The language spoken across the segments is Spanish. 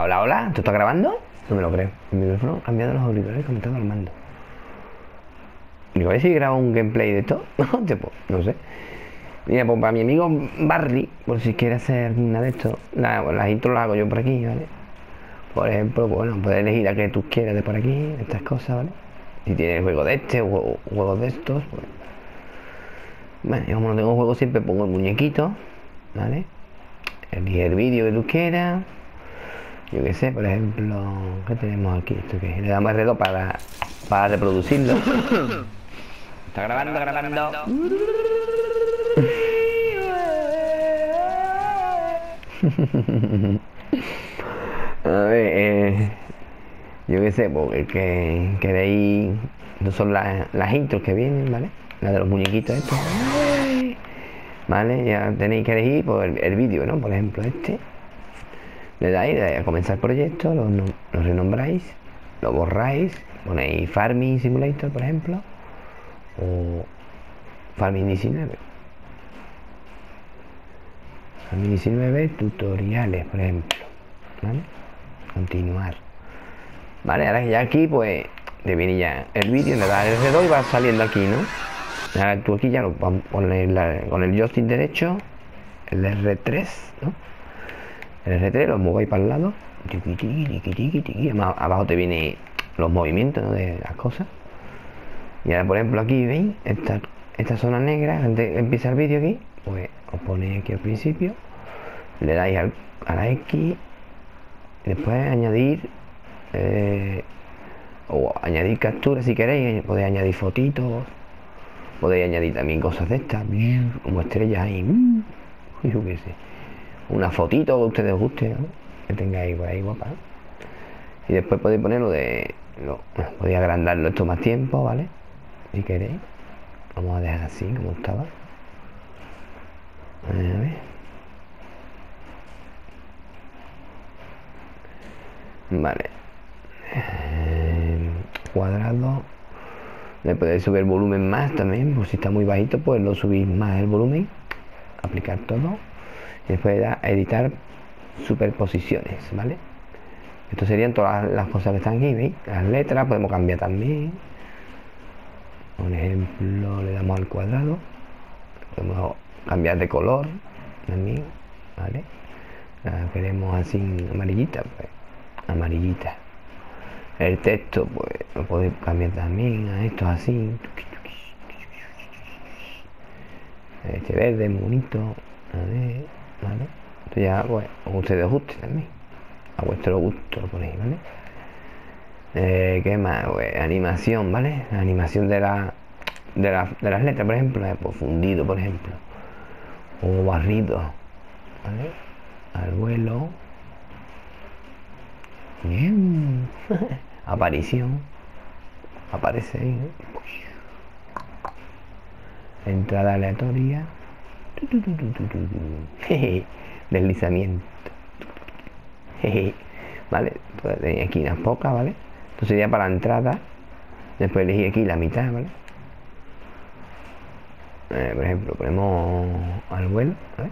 Hola, hola, ¿tú estás grabando? No me lo creo. El micrófono ha cambiado los auriculares comentando al mando. Digo, a ver si grabo un gameplay de esto. No sé. Mira, pues para mi amigo Barry, por si quiere hacer una de estos, las intros las hago yo por aquí, ¿vale? Por ejemplo, pues, bueno, puedes elegir la que tú quieras de por aquí, estas cosas, ¿vale? Si tienes juego de este o juegos de estos, pues. Bueno, yo como no tengo juego siempre pongo el muñequito, ¿vale? Elige el vídeo que tú quieras. Yo qué sé, por ejemplo, ¿qué tenemos aquí? ¿Esto qué? Le damos R2 para reproducirlo. Está grabando. A ver, yo qué sé, porque que queréis. No son las intros que vienen, ¿vale? Las de los muñequitos estos. ¿Vale? Ya tenéis que elegir pues, el vídeo, ¿no? Por ejemplo, este. Le dais a comenzar proyecto, lo renombráis, lo borráis, ponéis Farming Simulator, por ejemplo, o Farming 19. Farming 19 tutoriales, por ejemplo. ¿Vale? Continuar. Vale, ahora ya aquí, pues, te viene ya el vídeo, le das R2 y va saliendo aquí, ¿no? Ahora tú aquí ya lo vas a poner con el joystick derecho, el R3, ¿no? El R3 lo movéis para el lado. Abajo te vienen los movimientos, ¿no? De las cosas. Y ahora, por ejemplo, aquí veis esta zona negra, antes de empieza el vídeo aquí, pues os ponéis aquí al principio, le dais a la X, después añadir o añadir capturas si queréis, podéis añadir fotitos, podéis añadir también cosas de estas, como estrellas ahí, yo qué sé, una fotito que a ustedes os guste, ¿no? Que tengáis por ahí guapa. Y después podéis ponerlo podéis agrandarlo esto más tiempo, ¿vale? Si queréis. Vamos a dejar así como estaba. A ver. Vale. Cuadrado. Le podéis subir el volumen más también. Por si está muy bajito, pues lo subís más el volumen. Aplicar todo. Y después da a editar superposiciones, ¿vale? Esto serían todas las cosas que están aquí, ¿veis? Las letras podemos cambiar también. Por ejemplo, le damos al cuadrado. Podemos cambiar de color también, ¿vale? La queremos así amarillita, pues amarillita. El texto, pues lo podéis cambiar también a esto así. Este verde, bonito. A ver, ¿vale? Esto ya, pues, ustedes guste también. A vuestro gusto lo ponéis, ¿vale? ¿Qué más? Pues, animación, ¿vale? La animación de las letras, por ejemplo, pues, fundido, por ejemplo, o barrido, ¿vale? Al vuelo. Aparición. Aparece ahí, ¿no? Entrada aleatoria. Deslizamiento. Vale, pues tenéis aquí unas pocas, ¿vale? Esto sería para la entrada. Después elegí aquí la mitad, ¿vale? Por ejemplo, ponemos al vuelo, ¿vale?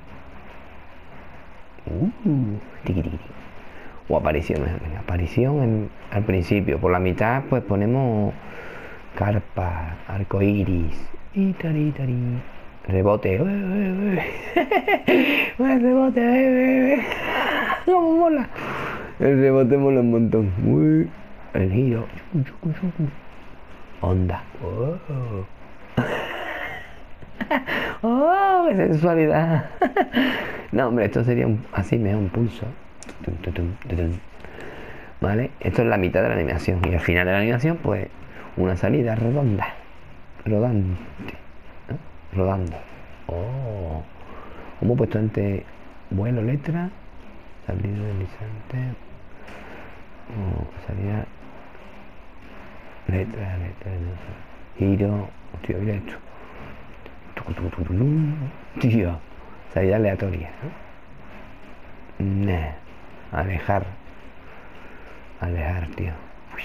Tiqui, tiqui. O aparición, aparición al principio. Por la mitad, pues ponemos carpa, arcoiris y tari. Rebote. Rebote. ¿Cómo mola? El rebote mola un montón. El giro. Onda. ¡Oh! ¡Qué sensualidad! No, hombre, esto sería así, me da un pulso. ¿Vale? Esto es la mitad de la animación. Y al final de la animación, pues, una salida redonda. Rodante. ¿No? Rodando. Oh. Como he puesto antes vuelo, letra. Salida deslizante. Salida. Letra. Giro. Hostia, mira esto. Tío, salida aleatoria, ¿no? Alejar, tío.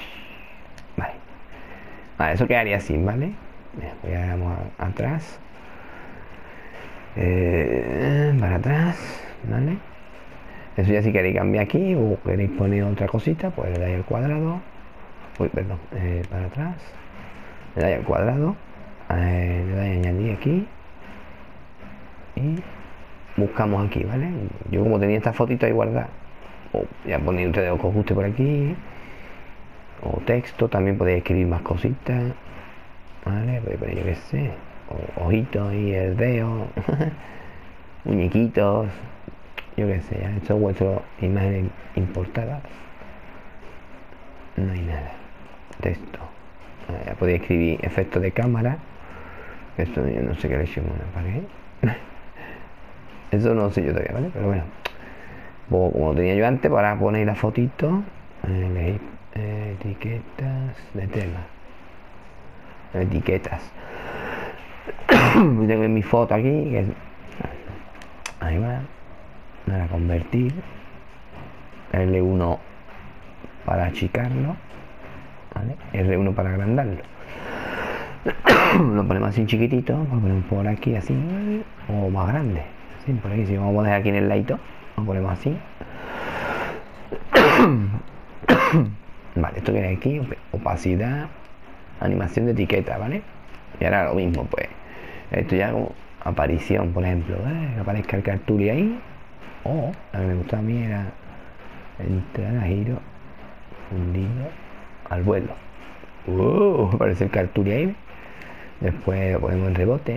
Vale, eso quedaría así, ¿vale? Voy a dar atrás, para atrás, ¿vale? Eso ya si queréis cambiar aquí o queréis poner otra cosita, pues le dais al cuadrado. Uy, perdón, para atrás. Le dais al cuadrado. Le dais a añadir aquí. Y buscamos aquí, ¿vale? Yo como tenía esta fotito ahí guardada, o ya ponéis ustedes lo que os guste por aquí. O texto, también podéis escribir más cositas. Vale, podéis poner yo qué sé. Ojitos y el dedo. Muñequitos. Yo qué sé, ya. Esto es vuestras imágenes importadas. No hay nada. Texto. Ya podéis escribir efectos de cámara. Esto yo no sé qué le echamos, ¿para qué? Eso no sé yo todavía, ¿vale? Pero bueno. Pues, como tenía yo antes, para poner la fotito. Elegir etiquetas de tema. Etiquetas. Tengo mi foto aquí. Que es... Ahí va. Para convertir. L1 para achicarlo. ¿Vale? R1 para agrandarlo. Lo ponemos así chiquitito. Lo ponemos por aquí así. O más grande. Así, por aquí. Si vamos a dejar aquí en el ladito, lo ponemos así. Vale, esto que hay aquí, opacidad, animación de etiqueta, ¿vale? Y ahora lo mismo, pues. Esto ya como aparición, por ejemplo, que aparezca el cartuli ahí. O, lo que me gustaba a mí era entrar a giro, fundido, al vuelo. Aparece el cartuli ahí. Después lo ponemos en rebote.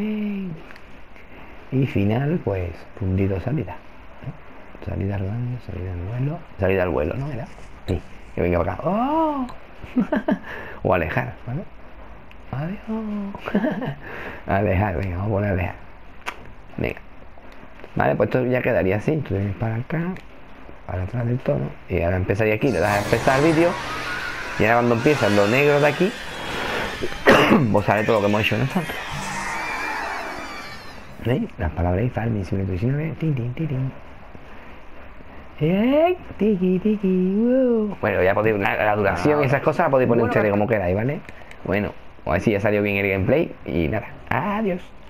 Y final, pues, fundido, salida. Salida rodando, salida al vuelo. Salida al vuelo, ¿no? Era. Sí, que venga para acá. ¡Oh! O alejar, ¿vale? Adiós. Alejar, venga, vamos a poner alejar. Venga. Vale, pues esto ya quedaría así. Entonces para acá, para atrás del tono. Y ahora empezaría aquí, le das a empezar el vídeo. Y ahora cuando empieza lo negro de aquí, pues sale todo lo que hemos hecho nosotros. ¿Veis? Las palabras ahí, farming, 19, tin, tin, tin, tin. Tiki, tiki, wow. Bueno, ya podéis, la duración y esas cosas la podéis poner ustedes como queráis, ¿vale? Bueno, a ver si ya salió bien el gameplay y nada, adiós.